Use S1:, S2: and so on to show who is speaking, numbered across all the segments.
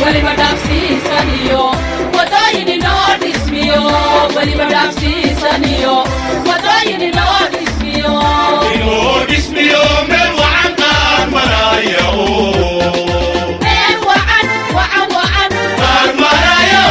S1: ولما دافسي سانيو وداين نار اسميو ولما دافسي سانيو وداين نار اسميو نار اسميو من وعن قار مرايو من وعن وعن وعن قار مرايو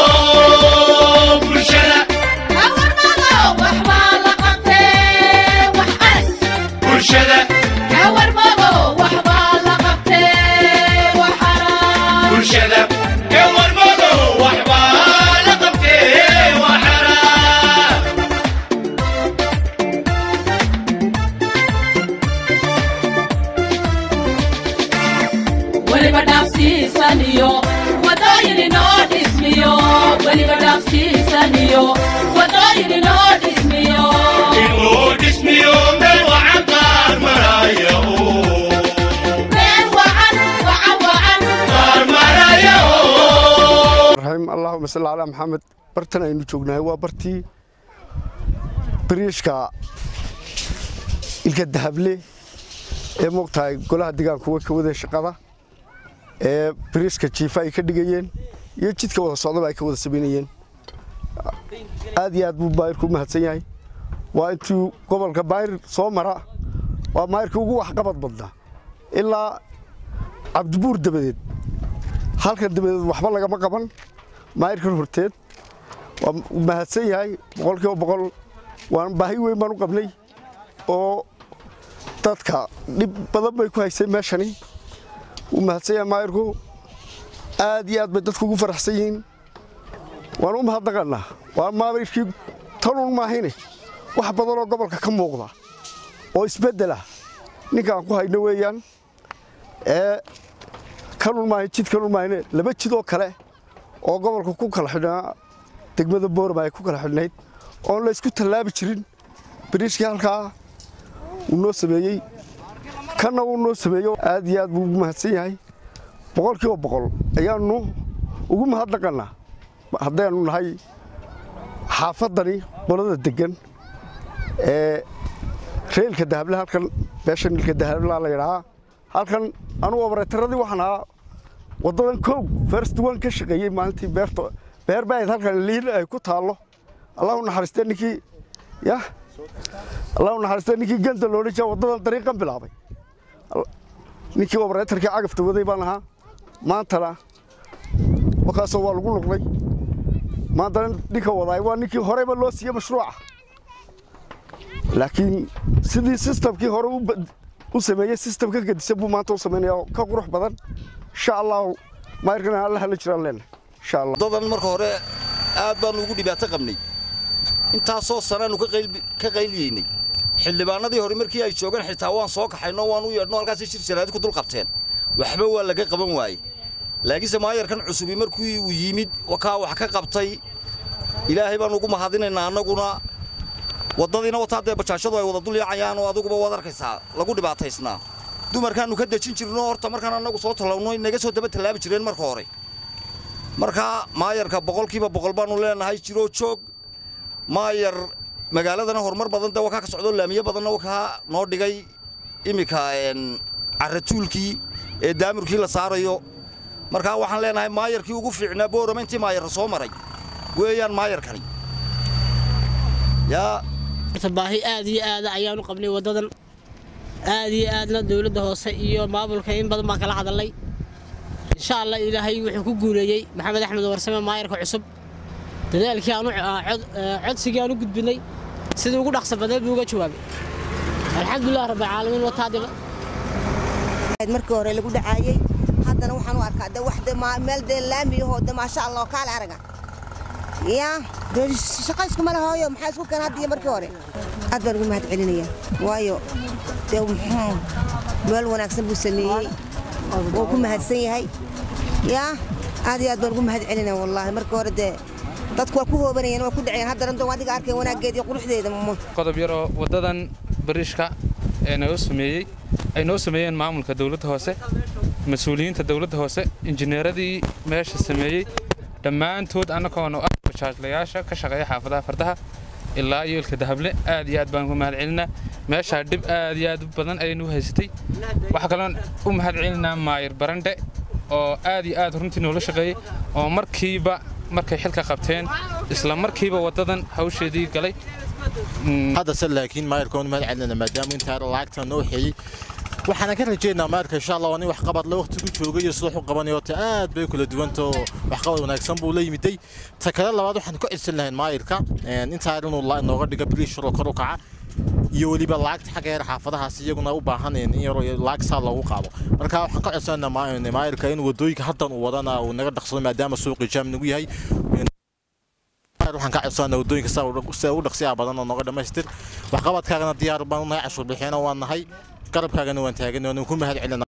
S1: برشلة أول مرة وحبال قطي وحقرك برشلة أول مرة وحبال قطي وحرام برشلة أول مرة وحبال قطي وحرام ولما دافسي سانيو وداين نار اسميو ولما دافسي سانيو وداين نار اسميو نار اسميو من وعن قار مرايو من وعن وعن وعن قار مرايو
S2: رحم اللهم صل على محمد برتنا إنه شوقنا هو برتي بريشكا الكذهب لي مقطع كلها دقان كوده شقة بريشكا شيفاي كدقين يجد كوده صعدة باي كوده سبينيين أديات ببايركم هتسيني وأنتو قبل كباير صومرة ومايركو هو حقبت بدنا إلا عبد بور دبدت halka dibadda waxba laga ma qaban maayirkan horteed waa mahadsan yahay boqolkiiba boqol waan baahi weyn baan u qabnay oo dadka dib badan bay ku haysay meeshani uu mahadsan yahay maayirku aad iyo aad bay dadku ugu faraxsan yihiin waan u mahadnaqanaa waa maayirkii tanun maahine wax badan oo gobolka ka muuqda oo isbedela ninkaan ku hayno weeyaan kanun maahay jid kanun maahine laba jid oo kale oo gobolka ku kala xidhnaa degmada Boorama ay ku kala xidhnayd oo la isku tallaabi jirin bariishkii halkaa uu noo sameeyey kana uu noo sameeyo aad iyo aad buu ugu mahadsan yahay boqolkiiba boqol ayaanu ugu mahadnaqanaa haddaynu nahay xaafadani qolada degan reelka dahable halkan beeshan ilka dahable la yiraahdo halkan anu obarataradii waxaan ahaa wadadan koow first one ka shaqeeyay maalintii beer bayd halkan liin ay ku taalo Allahu naxariisto ninkii Allahu naxariisto ninkii ganta loo dhigay wadadan dariiqan bilaabay ninkii obaratarkii cagafta waday baan ahaa maantana wakaas waa lagu noqday maantana ninka waday waa ninkii horeyba loo siiyay mashruuca laakiin sidii systemkii hore u sameeyay systemka kadib buu maanta u sameeyaa ka qurux badan insha Allah ma yarkana Allah la jiraan leen insha Allah
S3: dadan marka hore aad baan ugu dhibaato qabnay inta soo sanaan ka qayliyeynay xildhibaanadii hore markii ay joogan xitaa waan soo kaxayno waan u yeedhno halkaas shirshiraad ku dul qabteen waxba waa laga qaban waayay laakiin maayarkan cusub markii uu yimid waxa wax ka qabtay ilaahay baan ugu mahadinaynaa anaguna wadadina wataade bajaashadu ay wada dul yaacayaan oo aduguba wad arkaysaa lagu dhibaataysnaa dumarkaanu ka dajin jirno horta markaan anagu soo talawno inaga soo daba talaabi jireen marka hore marka maayarka boqolkiiba boqol baanu leenahay jiro joog maayar magaaladana horumar badan da waxa ka socdo laamiye badan oo ka noo dhigay imika caratuulkii ee daamirkii la saarayo marka waxaan leenahay maayarkii ugu fiicnaa Boorama intii maayar soo maray weeyaan maayarkani yaa
S4: baahi aad iyo aad ayaanu qabnay wadadan aad iyo aadna dawladda hoose iyo maamulka in badan baan kala hadalay insha Allah ilaahay wuxuu ku guuleeyay Maxamed Axmed Warsame maayarka cusub dadaalkii aanu codsigii aanu gudbinay sidii ugu dhaqso badan buu uga jawaabay alxamdulillah rabbil caalamiin wataadiba
S5: markii hore lagu dhacaayay haddana waxaan u arkaa wax meel laamiyo oo ma sha Allah kala araga يا شقايسكم على هايو محاسكم كان هادي مركي هوري aad baan ugu mahad celinaya waayo meel wanaagsan buu sameeyay oo ku mahadsan yahay aad iyo aad baan ugu mahad celinaya wallahi markii hore dadku waa ku hoobanayeen waa ku dhaceen haddana doon adiga arkay wanaageed iyo quruxdeeda
S6: qodob yar oo wadadan bariishka ay noo sameeyeen maamulka dawladda hoose mas'uuliyiinta dawladda hoose injineeradii meesha sameeyay dhammaantood anagoona bajaajlayaasha ka shaqeeya xaafadaha fardaha ilaa iyo ilka dahable aad iyo aad baan ugu mahad celinaa meesha dib aad iyo aad badan aynu haysatay waxa kale u mahad celinaa maayir barande oo aad iyo aad runtii noola shaqeeyay oo markay xilka qabteen isla markiiba wadadan hawsheedii galay
S7: هذا سل لكن ما يكون ما عندنا ما دام أنت لاعت نوحي وحنا كنا جينا مارك إن شاء الله وأنا وحقبض له وقت كل شوي يصلح وقبنيات عاد بيكل دوانتو وحقبض ونكسم بولي مدي تكلم الله واضح حنكو إسلنا مايركا أنت عارفون والله إنه غادي قبل يشرو كروكعة يولي باللاعت حاجة حافظها سيجونا وباهن يرو لاعت صار له وقابو مركا حنكو إسلنا مايركا إنه ودويك حتى وضعنا ونقدر نخسر ما دام السوق الجام نقول هاي waxaan ka codsanaa wadooyinka saa u dhaqsiya badan oo noqdo dhameystir waxqabadkaagana diyaar baan u nahay cashuur bixina waan nahay garabkaagana waan taagan oo ku mahad celina